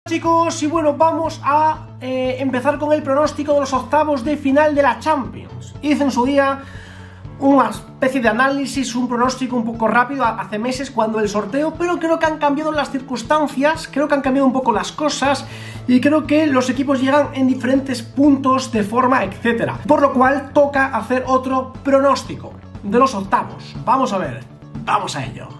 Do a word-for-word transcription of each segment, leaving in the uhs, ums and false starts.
Chicos, y bueno, vamos a eh, empezar con el pronóstico de los octavos de final de la Champions. Hice en su día una especie de análisis, un pronóstico un poco rápido hace meses cuando el sorteo, pero creo que han cambiado las circunstancias, creo que han cambiado un poco las cosas y creo que los equipos llegan en diferentes puntos de forma, etcétera. Por lo cual toca hacer otro pronóstico de los octavos. Vamos a ver, vamos a ello.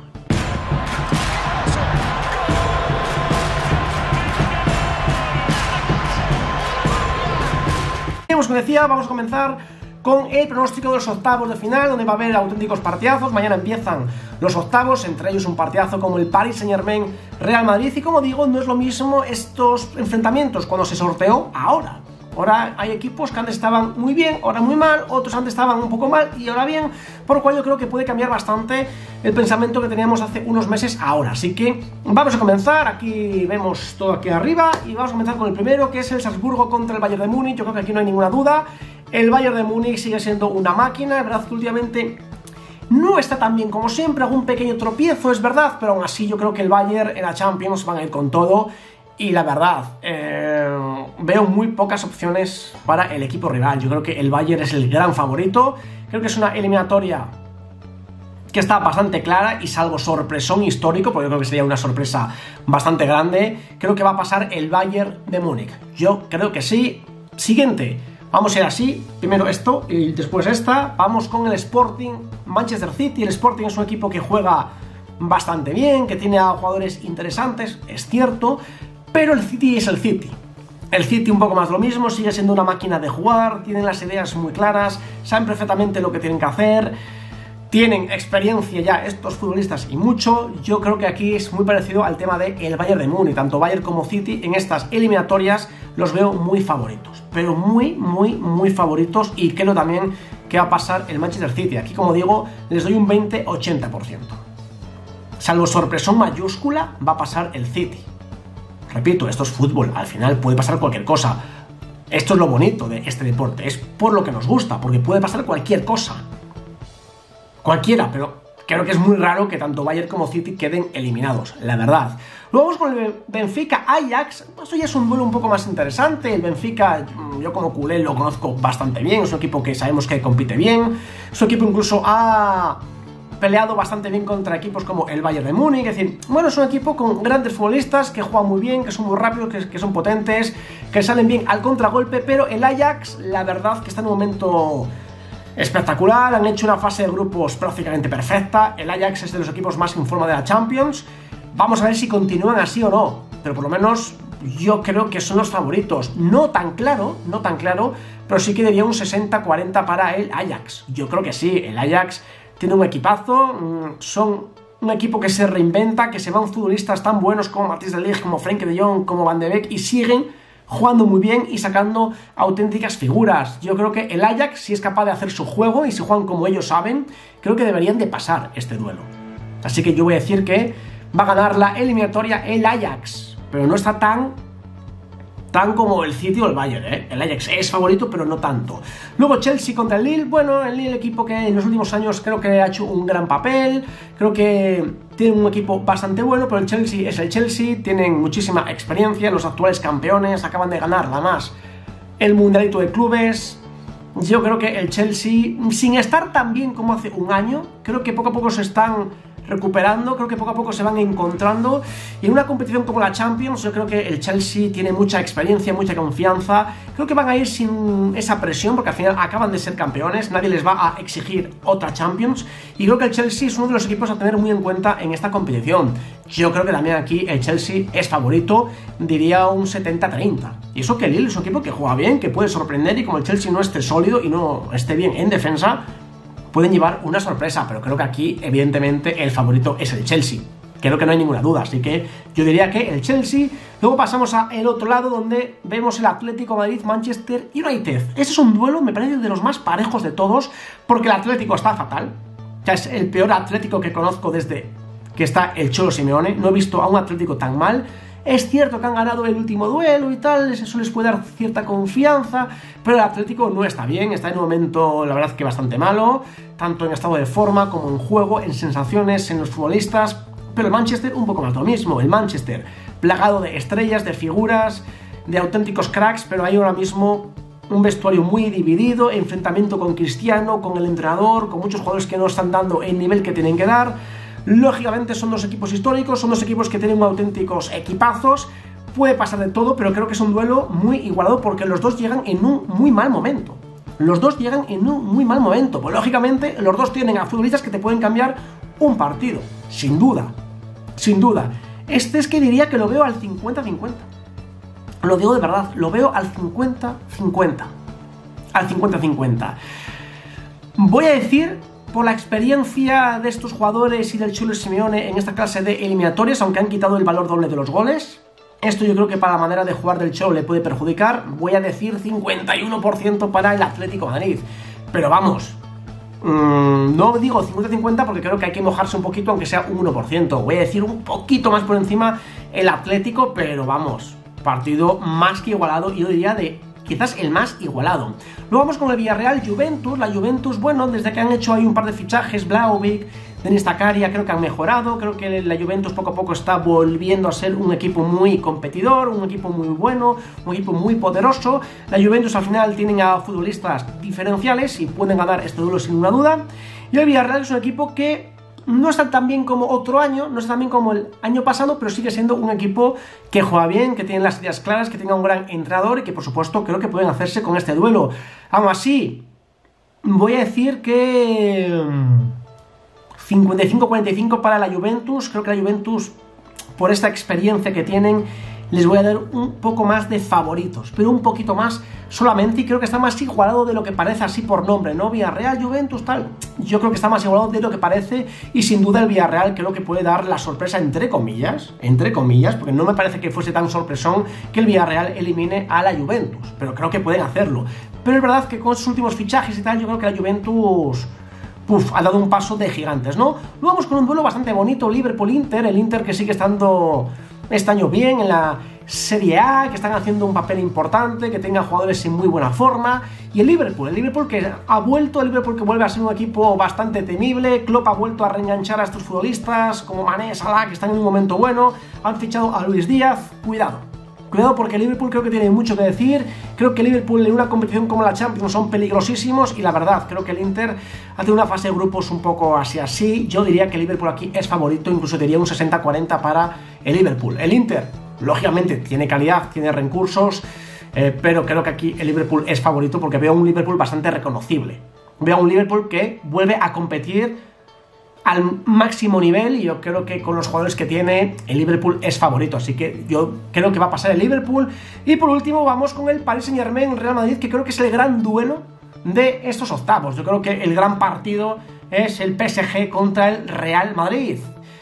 Como decía, vamos a comenzar con el pronóstico de los octavos de final, donde va a haber auténticos partidazos. Mañana empiezan los octavos, entre ellos un partidazo como el Paris Saint-Germain Real Madrid. Y como digo, no es lo mismo estos enfrentamientos cuando se sorteó ahora. Ahora hay equipos que antes estaban muy bien, ahora muy mal, otros antes estaban un poco mal y ahora bien, por lo cual yo creo que puede cambiar bastante el pensamiento que teníamos hace unos meses ahora. Así que vamos a comenzar, aquí vemos todo aquí arriba y vamos a comenzar con el primero, que es el Salzburgo contra el Bayern de Múnich. Yo creo que aquí no hay ninguna duda, el Bayern de Múnich sigue siendo una máquina. Es verdad que últimamente no está tan bien como siempre, algún pequeño tropiezo, es verdad, pero aún así yo creo que el Bayern en la Champions van a ir con todo. Y la verdad, eh, veo muy pocas opciones para el equipo rival. Yo creo que el Bayern es el gran favorito. Creo que es una eliminatoria que está bastante clara y salvo sorpresón histórico, porque yo creo que sería una sorpresa bastante grande, creo que va a pasar el Bayern de Múnich. Yo creo que sí. Siguiente, vamos a ir así, primero esto y después esta. Vamos con el Sporting Manchester City. El Sporting es un equipo que juega bastante bien, que tiene a jugadores interesantes, es cierto, pero el City es el City. El City un poco más lo mismo, sigue siendo una máquina de jugar, tienen las ideas muy claras, saben perfectamente lo que tienen que hacer, tienen experiencia ya estos futbolistas y mucho. Yo creo que aquí es muy parecido al tema del Bayern de Múnich. Tanto Bayern como City en estas eliminatorias los veo muy favoritos, pero muy, muy, muy favoritos, y creo también que va a pasar el Manchester City. Aquí, como digo, les doy un veinte ochenta por ciento. Salvo sorpresón mayúscula, va a pasar el City. Repito, esto es fútbol, al final puede pasar cualquier cosa. Esto es lo bonito de este deporte, es por lo que nos gusta, porque puede pasar cualquier cosa. Cualquiera, pero creo que es muy raro que tanto Bayern como City queden eliminados, la verdad. Luego vamos con el Benfica-Ajax. Esto ya es un duelo un poco más interesante. El Benfica, yo como culé lo conozco bastante bien, es un equipo que sabemos que compite bien, es un equipo incluso ha peleado bastante bien contra equipos como el Bayern de Múnich. Es decir, bueno, es un equipo con grandes futbolistas que juegan muy bien, que son muy rápidos, que, que son potentes, que salen bien al contragolpe, pero el Ajax, la verdad que está en un momento espectacular. Han hecho una fase de grupos prácticamente perfecta. El Ajax es de los equipos más en forma de la Champions. Vamos a ver si continúan así o no, pero por lo menos yo creo que son los favoritos. No tan claro, no tan claro, pero sí que diría un sesenta cuarenta para el Ajax. Yo creo que sí, el Ajax tiene un equipazo, son un equipo que se reinventa, que se van futbolistas tan buenos como Matthijs de Ligt, como Frenkie de Jong, como Van de Beek, y siguen jugando muy bien y sacando auténticas figuras. Yo creo que el Ajax, si es capaz de hacer su juego y si juegan como ellos saben, creo que deberían de pasar este duelo. Así que yo voy a decir que va a ganar la eliminatoria el Ajax, pero no está tan tan como el City o el Bayern, ¿eh? El Ajax es favorito, pero no tanto. Luego Chelsea contra el Lille. Bueno, el Lille, equipo que en los últimos años creo que ha hecho un gran papel, creo que tiene un equipo bastante bueno, pero el Chelsea es el Chelsea, tienen muchísima experiencia, los actuales campeones, acaban de ganar la más el Mundialito de Clubes. Yo creo que el Chelsea, sin estar tan bien como hace un año, creo que poco a poco se están recuperando, creo que poco a poco se van encontrando, y en una competición como la Champions yo creo que el Chelsea tiene mucha experiencia, mucha confianza. Creo que van a ir sin esa presión porque al final acaban de ser campeones, nadie les va a exigir otra Champions, y creo que el Chelsea es uno de los equipos a tener muy en cuenta en esta competición. Yo creo que también aquí el Chelsea es favorito, diría un setenta treinta, y eso que el Lille es un equipo que juega bien, que puede sorprender, y como el Chelsea no esté sólido y no esté bien en defensa, pueden llevar una sorpresa, pero creo que aquí evidentemente el favorito es el Chelsea. Creo que no hay ninguna duda, así que yo diría que el Chelsea. Luego pasamos al otro lado, donde vemos el Atlético Madrid-Manchester United. Ese es un duelo, me parece, de los más parejos de todos, porque el Atlético está fatal. Ya es el peor Atlético que conozco desde que está el Cholo Simeone. No he visto a un Atlético tan mal. Es cierto que han ganado el último duelo y tal, eso les puede dar cierta confianza, pero el Atlético no está bien, está en un momento, la verdad, que bastante malo, tanto en estado de forma como en juego, en sensaciones, en los futbolistas. Pero el Manchester un poco más lo mismo. El Manchester plagado de estrellas, de figuras, de auténticos cracks, pero hay ahora mismo un vestuario muy dividido, enfrentamiento con Cristiano, con el entrenador, con muchos jugadores que no están dando el nivel que tienen que dar. Lógicamente son dos equipos históricos, son dos equipos que tienen auténticos equipazos, puede pasar de todo, pero creo que es un duelo muy igualado porque los dos llegan en un muy mal momento. Los dos llegan en un muy mal momento, pues lógicamente los dos tienen a futbolistas que te pueden cambiar un partido, sin duda, sin duda. Este es que diría que lo veo al cincuenta cincuenta. Lo digo de verdad, lo veo al cincuenta cincuenta. Al cincuenta cincuenta. Voy a decir, por la experiencia de estos jugadores y del Cholo Simeone en esta clase de eliminatorias, aunque han quitado el valor doble de los goles, esto yo creo que para la manera de jugar del Cholo le puede perjudicar. Voy a decir cincuenta y uno por ciento para el Atlético de Madrid. Pero vamos, mmm, no digo cincuenta cincuenta porque creo que hay que mojarse un poquito, aunque sea un uno por ciento. Voy a decir un poquito más por encima el Atlético, pero vamos, partido más que igualado, y yo diría de quizás el más igualado. Luego vamos con el Villarreal Juventus. La Juventus, bueno, desde que han hecho ahí un par de fichajes, Vlahovic, Denis Zakaria, creo que han mejorado. Creo que la Juventus poco a poco está volviendo a ser un equipo muy competidor, un equipo muy bueno, un equipo muy poderoso. La Juventus al final tienen a futbolistas diferenciales y pueden ganar este duelo sin ninguna duda. Y el Villarreal es un equipo que no está tan bien como otro año, no está tan bien como el año pasado, pero sigue siendo un equipo que juega bien, que tiene las ideas claras, que tenga un gran entrenador y que por supuesto creo que pueden hacerse con este duelo. Aún así, voy a decir que cincuenta y cinco cuarenta y cinco para la Juventus. Creo que la Juventus, por esta experiencia que tienen, les voy a dar un poco más de favoritos, pero un poquito más solamente, y creo que está más igualado de lo que parece así por nombre, ¿no? Villarreal, Juventus, tal. Yo creo que está más igualado de lo que parece, y sin duda el Villarreal creo que puede dar la sorpresa, entre comillas, entre comillas, porque no me parece que fuese tan sorpresón que el Villarreal elimine a la Juventus, pero creo que pueden hacerlo. Pero es verdad que con sus últimos fichajes y tal, yo creo que la Juventus Uf, ha dado un paso de gigantes, ¿no? Luego vamos con un duelo bastante bonito, Liverpool-Inter, el Inter que sigue estando este año bien en la Serie A, que están haciendo un papel importante, que tengan jugadores en muy buena forma, y el Liverpool, el Liverpool que ha vuelto, el Liverpool que vuelve a ser un equipo bastante temible. Klopp ha vuelto a reenganchar a estos futbolistas como Mané, Salah, que están en un momento bueno, han fichado a Luis Díaz, cuidado. Cuidado porque el Liverpool creo que tiene mucho que decir. Creo que el Liverpool en una competición como la Champions son peligrosísimos, y la verdad, creo que el Inter hace una fase de grupos un poco así así. Yo diría que el Liverpool aquí es favorito, incluso diría un sesenta cuarenta para el Liverpool. El Inter, lógicamente, tiene calidad, tiene recursos, eh, pero creo que aquí el Liverpool es favorito porque veo un Liverpool bastante reconocible. Veo un Liverpool que vuelve a competir al máximo nivel, y yo creo que con los jugadores que tiene el Liverpool es favorito, así que yo creo que va a pasar el Liverpool. Y por último vamos con el Paris Saint-Germain Real Madrid, que creo que es el gran duelo de estos octavos. Yo creo que el gran partido es el P S G contra el Real Madrid.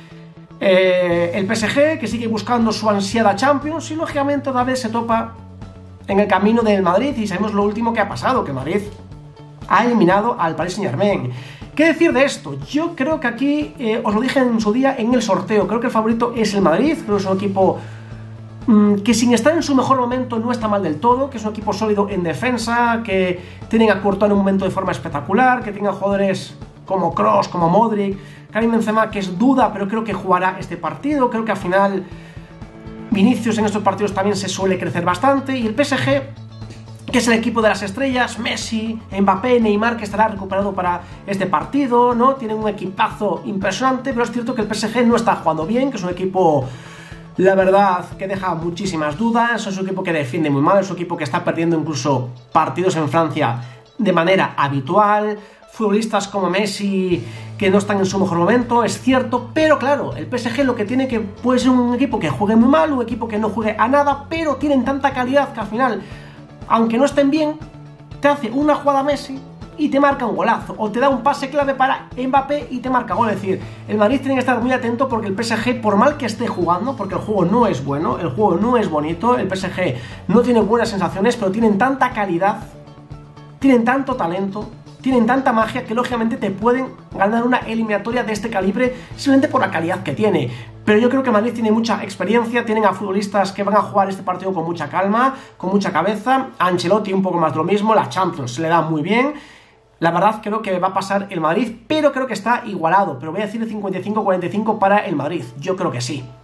Eh, el P S G que sigue buscando su ansiada Champions, y lógicamente otra vez se topa en el camino del Madrid, y sabemos lo último que ha pasado, que Madrid ha eliminado al Paris Saint-Germain. ¿Qué decir de esto? Yo creo que aquí, eh, os lo dije en su día en el sorteo, creo que el favorito es el Madrid. Creo que es un equipo mmm, que sin estar en su mejor momento no está mal del todo, que es un equipo sólido en defensa, que tienen a Courtois en un momento de forma espectacular, que tengan jugadores como Kroos, como Modric, Karim Benzema, que es duda, pero creo que jugará este partido. Creo que al final Vinicius en estos partidos también se suele crecer bastante, y el P S G, que es el equipo de las estrellas, Messi, Mbappé, Neymar, que estará recuperado para este partido, ¿no? Tienen un equipazo impresionante, pero es cierto que el P S G no está jugando bien, que es un equipo, la verdad, que deja muchísimas dudas. Es un equipo que defiende muy mal, es un equipo que está perdiendo incluso partidos en Francia de manera habitual. Futbolistas como Messi que no están en su mejor momento, es cierto, pero claro, el P S G lo que tiene que puede ser un equipo que juegue muy mal, un equipo que no juegue a nada, pero tienen tanta calidad que al final, aunque no estén bien, te hace una jugada Messi y te marca un golazo, o te da un pase clave para Mbappé y te marca gol. Es decir, el Madrid tiene que estar muy atento porque el P S G, por mal que esté jugando, porque el juego no es bueno, el juego no es bonito, el P S G no tiene buenas sensaciones, pero tienen tanta calidad, tienen tanto talento, tienen tanta magia, que lógicamente te pueden ganar una eliminatoria de este calibre simplemente por la calidad que tiene. Pero yo creo que Madrid tiene mucha experiencia, tienen a futbolistas que van a jugar este partido con mucha calma, con mucha cabeza. A Ancelotti un poco más de lo mismo, la Champions se le da muy bien. La verdad creo que va a pasar el Madrid, pero creo que está igualado. Pero voy a decir el cincuenta y cinco cuarenta y cinco para el Madrid, yo creo que sí.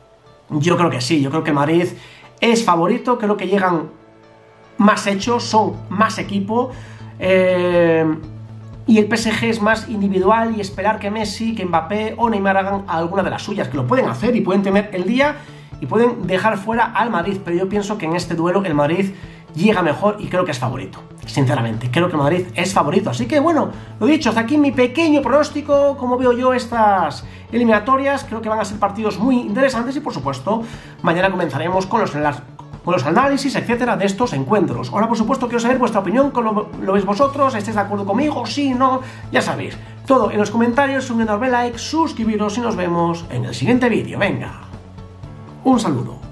Yo creo que sí, yo creo que el Madrid es favorito, creo que llegan más hechos, son más equipo, eh, y el P S G es más individual y esperar que Messi, que Mbappé o Neymar hagan alguna de las suyas, que lo pueden hacer y pueden tener el día y pueden dejar fuera al Madrid, pero yo pienso que en este duelo el Madrid llega mejor y creo que es favorito, sinceramente, creo que el Madrid es favorito, así que bueno, lo dicho, hasta aquí mi pequeño pronóstico, como veo yo estas eliminatorias, creo que van a ser partidos muy interesantes y por supuesto, mañana comenzaremos con los, con los análisis, etcétera, de estos encuentros. Ahora, por supuesto, quiero saber vuestra opinión, cómo lo veis vosotros, estáis de acuerdo conmigo, sí, no, ya sabéis, todo en los comentarios, un enorme like, suscribiros y nos vemos en el siguiente vídeo, venga, un saludo.